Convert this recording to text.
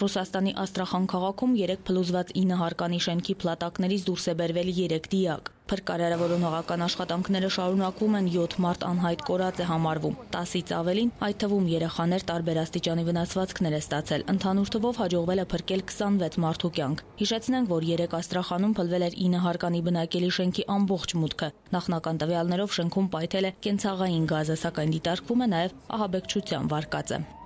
Ռուսաստանի Աստրախան քաղաքում 3 փլուզված 9 հարկանի շենքի փլատակներից դուրս է բերվել 3 դիակ։ Փրկարարավորողական աշխատանքները շարունակվում են, 7 մարդ անհայտ կորած է համարվում։ 10-ից ավելին, այդ թվում երեխաներ, տարբեր աստիճանի վնասվածքներ է ստացել։ Ընդհանուր թվով հաջողվել է փրկել 26 մարդու կյանք։ Հիշեցնենք, որ 3 Աստրախանում փլվել էր 9 հարկանի բնակելի շենքի ամբողջ մուտքը։ Նախնական տվյալներով շենքում պայթել է կենցաղային գազը, սակայն դիտարկվում է նաև ահաբեկչության վարկածը։